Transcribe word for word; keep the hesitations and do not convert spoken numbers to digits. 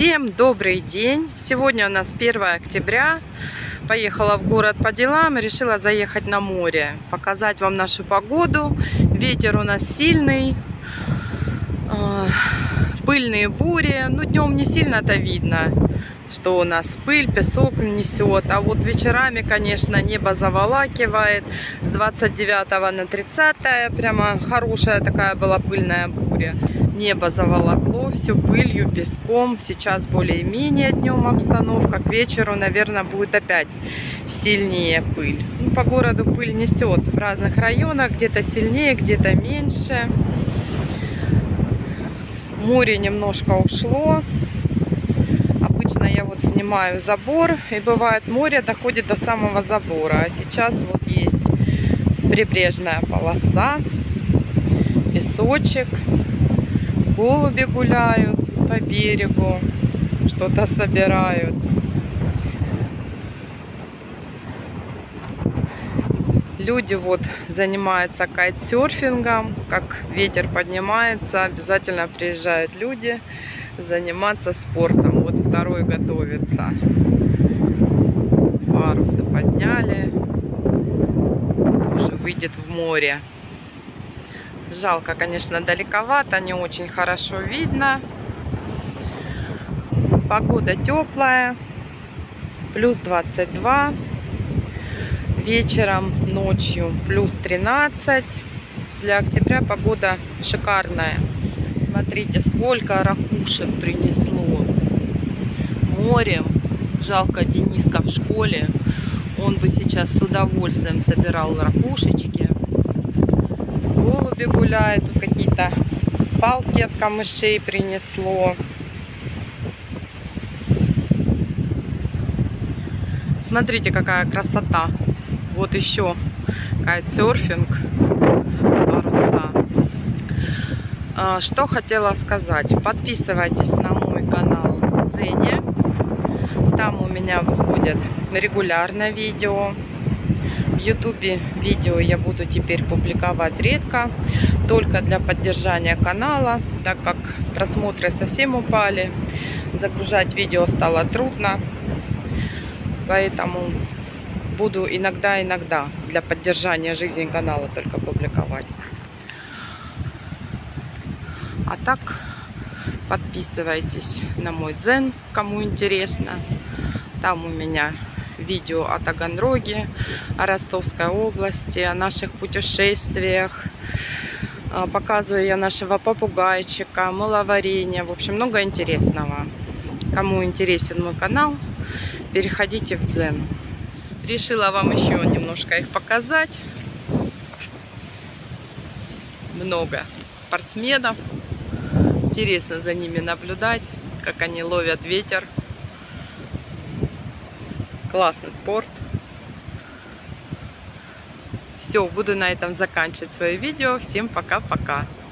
Всем добрый день! Сегодня у нас первое октября. Поехала в город по делам и решила заехать на море. Показать вам нашу погоду. Ветер у нас сильный. Пыльные бури. Ну, днем не сильно это видно, что у нас пыль, песок несет. А вот вечерами, конечно, небо заволакивает. С двадцать девятого на тридцатое прямо хорошая такая была пыльная буря. Небо заволокло все пылью, песком. Сейчас более-менее днем обстановка. К вечеру, наверное, будет опять сильнее пыль. Ну, по городу пыль несет в разных районах. Где-то сильнее, где-то меньше. Море немножко ушло. Обычно я вот снимаю забор. И бывает, море доходит до самого забора. А сейчас вот есть прибрежная полоса. Песочек. Голуби гуляют по берегу, что-то собирают. Люди вот занимаются кайтсерфингом. Как ветер поднимается, обязательно приезжают люди заниматься спортом. Вот второй готовится. Парусы подняли. Тоже выйдет в море. Жалко, конечно, далековато, не очень хорошо видно. Погода теплая, плюс двадцать два. Вечером, ночью плюс тринадцать. Для октября погода шикарная. Смотрите, сколько ракушек принесло морем. Жалко, Дениска в школе. Он бы сейчас с удовольствием собирал ракушечки. Голуби гуляют, тут какие-то палки от камышей принесло. Смотрите, какая красота. Вот еще кайтсерфинг, паруса. Что хотела сказать. Подписывайтесь на мой канал в Дзене. Там у меня выходят регулярно видео. В ютубе видео я буду теперь публиковать редко, только для поддержания канала, так как просмотры совсем упали, загружать видео стало трудно, поэтому буду иногда-иногда для поддержания жизни канала только публиковать. А так, подписывайтесь на мой дзен, кому интересно. Там у меня видео о Таганроге, о Ростовской области, о наших путешествиях. Показываю я нашего попугайчика, мыловарение. В общем, много интересного. Кому интересен мой канал, переходите в дзен. Решила вам еще немножко их показать. Много спортсменов. Интересно за ними наблюдать, как они ловят ветер. Классный спорт. Все, буду на этом заканчивать свое видео. Всем пока-пока.